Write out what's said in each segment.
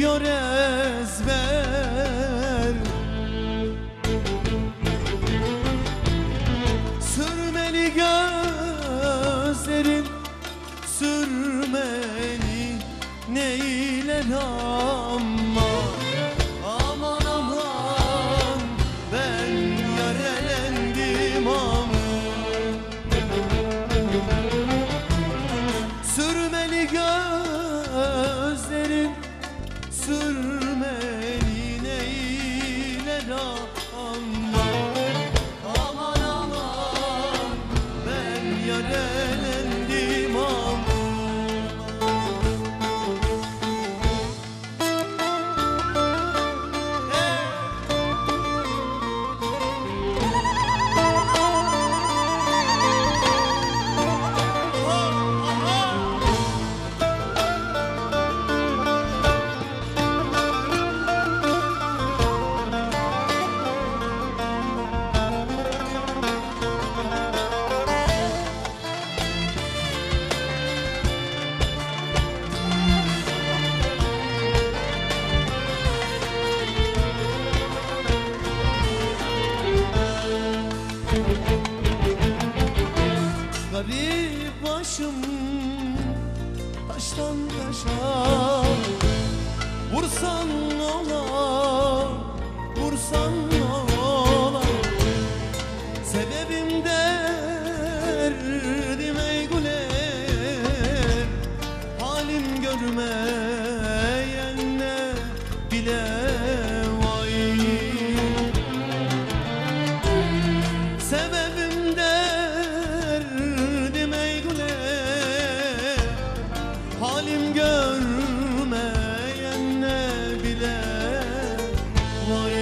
biliyor ezber. Sürmeli gözlerin, sürmeli neyler ama. Aman aman ben yarelendim aman. Sürmeli gözlerin, sürmeli neyler ama. Aman aman ben yarelendim aman. Garip başım taştan taşa, vursan ola, vursan ola. Sebebim derdim ey güler, halim görmeyenle bile vay. Sebebim derdim ey güler, halim görmeyenle bile vay.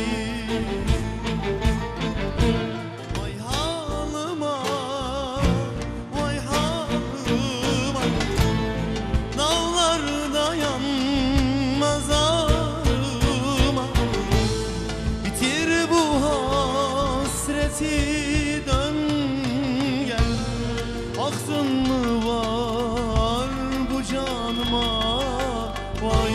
Vay halıma, vay halıma, dağlar dayanmaz ağrıma. Bitir bu hasreti, dön gel. Aksın mı var bu canıma vay.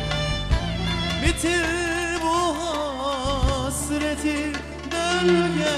Bitir bu hasreti, dön gel.